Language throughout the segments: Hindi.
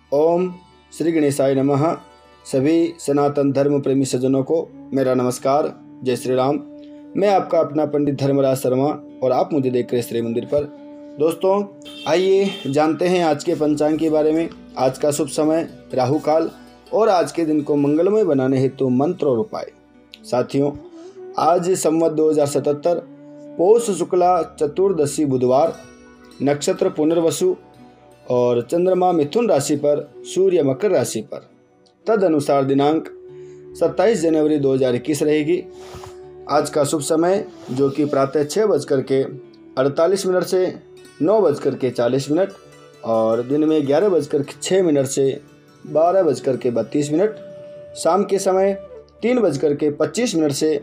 ओम श्री गणेशाय नमः। सभी सनातन धर्म प्रेमी सज्जनों को मेरा नमस्कार। जय श्री राम। मैं आपका अपना पंडित धर्मराज शर्मा और आप मुझे देख रहे श्री मंदिर पर। दोस्तों, आइए जानते हैं आज के पंचांग के बारे में। आज का शुभ समय राहु काल और आज के दिन को मंगलमय बनाने हेतु मंत्र और उपाय। साथियों, आज संवत 2077 पौष शुक्ला चतुर्दशी बुधवार, नक्षत्र पुनर्वसु और चंद्रमा मिथुन राशि पर, सूर्य मकर राशि पर। तद अनुसार दिनांक 27 जनवरी 2021 रहेगी। आज का शुभ समय जो कि प्रातः 6:48 से 9:40 और दिन में 11:06 से 12:32। शाम के समय 3:25 से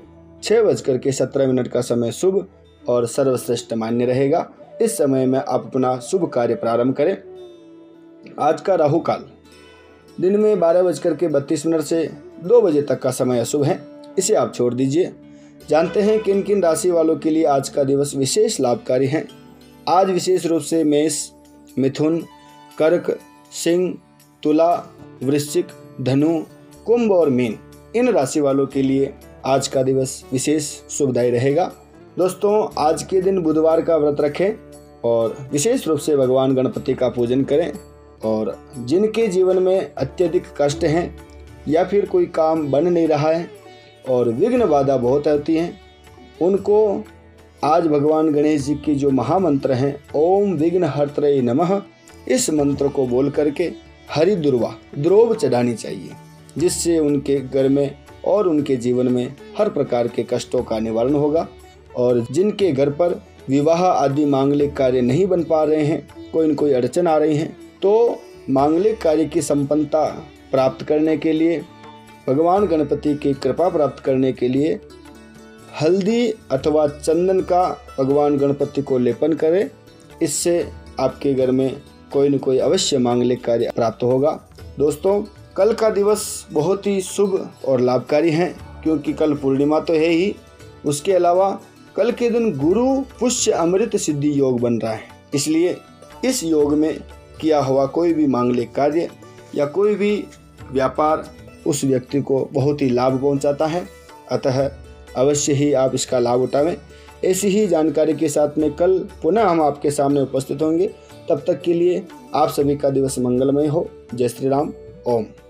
6:17 का समय शुभ और सर्वश्रेष्ठ मान्य रहेगा। इस समय में आप अपना शुभ कार्य प्रारंभ करें। आज का राहु काल दिन में 12:32 से 2 बजे तक का समय अशुभ है, इसे आप छोड़ दीजिए। जानते हैं किन किन राशि वालों के लिए आज का दिवस विशेष लाभकारी है। आज विशेष रूप से मेष, मिथुन, कर्क, सिंह, तुला, वृश्चिक, धनु, कुंभ और मीन, इन राशि वालों के लिए आज का दिवस विशेष शुभदायी रहेगा। दोस्तों, आज के दिन बुधवार का व्रत रखें और विशेष रूप से भगवान गणपति का पूजन करें। और जिनके जीवन में अत्यधिक कष्ट हैं या फिर कोई काम बन नहीं रहा है और विघ्न बाधा बहुत होती हैं, उनको आज भगवान गणेश जी की जो महामंत्र हैं ओम विघ्नहर्त्रे नमः, इस मंत्र को बोल करके हरि दुर्वा द्रोव चढ़ानी चाहिए, जिससे उनके घर में और उनके जीवन में हर प्रकार के कष्टों का निवारण होगा। और जिनके घर पर विवाह आदि मांगलिक कार्य नहीं बन पा रहे हैं, कोई न कोई अड़चन आ रही हैं, तो मांगलिक कार्य की संपन्नता प्राप्त करने के लिए, भगवान गणपति की कृपा प्राप्त करने के लिए हल्दी अथवा चंदन का भगवान गणपति को लेपन करें। इससे आपके घर में कोई न कोई अवश्य मांगलिक कार्य प्राप्त होगा। दोस्तों, कल का दिवस बहुत ही शुभ और लाभकारी है, क्योंकि कल पूर्णिमा तो है ही, उसके अलावा कल के दिन गुरु पुष्य अमृत सिद्धि योग बन रहा है। इसलिए इस योग में किया हुआ कोई भी मांगलिक कार्य या कोई भी व्यापार उस व्यक्ति को बहुत ही लाभ पहुंचाता है। अतः अवश्य ही आप इसका लाभ उठावें। ऐसी ही जानकारी के साथ में कल पुनः हम आपके सामने उपस्थित होंगे। तब तक के लिए आप सभी का दिवस मंगलमय हो। जय श्री राम। ओम।